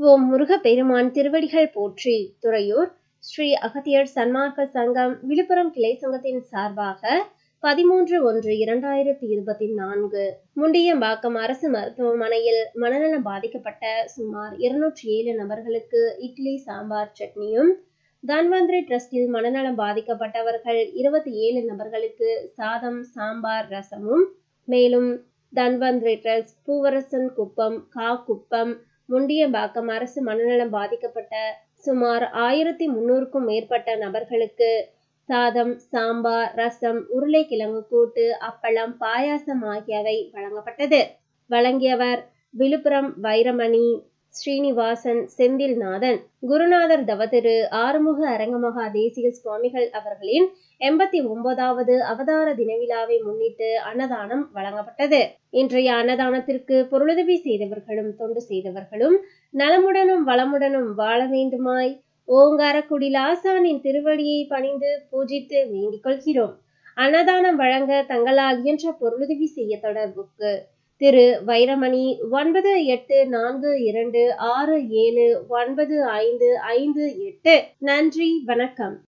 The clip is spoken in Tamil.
ஓம் முருகப்பெருமான் திருவடிகள் போற்றி. துறையூர் ஸ்ரீ அகத்தியர் சன்மார்க்க சங்கம் விழுப்புரம் கிளை சங்கத்தின் சார்பாக 13/1/2024 முண்டியம்பாக்கம் அரசு மருத்துவமனையில் மனநலம் பாதிக்கப்பட்ட சுமார் 207 நபர்களுக்கு இட்லி சாம்பார் சட்னியும், தன்வந்திரி டிரஸ்டில் மனநலம் பாதிக்கப்பட்டவர்கள் 27 நபர்களுக்கு சாதம் சாம்பார் ரசமும், மேலும் தன்வந்திரி டிரஸ்ட் பூவரசன் குப்பம் குப்பம் முண்டியம்பாக்கம் அரசு மனநலம் பாதிக்கப்பட்ட சுமார் 1300க்கும் மேற்பட்ட நபர்களுக்கு சாதம் சாம்பார் ரசம் உருளைக்கிழங்கு கூட்டு அப்பளம் பாயாசம் ஆகியவை வழங்கப்பட்டது. வழங்கியவர் விழுப்புரம் வைரமணி ஸ்ரீனிவாசன் செந்தில்நாதன். குருநாதர் தவதிரு ஆறுமுக அரங்கமகா தேசிக சுவாமிகள் அவர்களின் 89வது அவதார தின விழாவை முன்னிட்டு அன்னதானம் வழங்கப்பட்டது. இன்றைய அன்னதானத்திற்கு பொருளுதவி செய்தவர்களும் தொண்டு செய்தவர்களும் நலமுடனும் வளமுடனும் வாழ வேண்டுமாய் ஓங்காரக்குடி லாசானின் திருவடியை பணிந்து பூஜித்து வேண்டிக் கொள்கிறோம். அன்னதானம் வழங்க தங்களால் இயன்ற பொருளுதவி செய்ய தொடர்புக்கு திரு வைரமணி 9842679558. நன்றி, வணக்கம்.